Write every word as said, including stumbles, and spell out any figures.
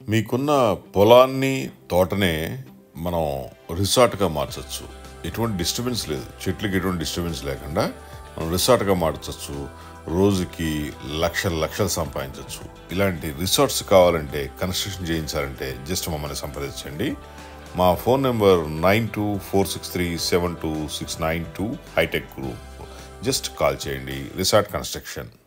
మీకున్న పొలాన్ని తోటనే మనం రిసార్ట్గా మార్చచ్చు. ఎటువంటి డిస్టర్బెన్స్ లేదు, చెట్లకి ఎటువంటి డిస్టర్బెన్స్ లేకుండా మనం రిసార్ట్గా మార్చచ్చు. రోజుకి లక్షల లక్షలు సంపాదించవచ్చు. ఇలాంటి రిసార్ట్స్ కావాలంటే, కన్స్ట్రక్షన్ చేయించాలంటే జస్ట్ మమ్మల్ని సంప్రదించండి. మా phone number nine two four six three seven two six nine two Hitech Group. Just call చేయండి. Resort construction.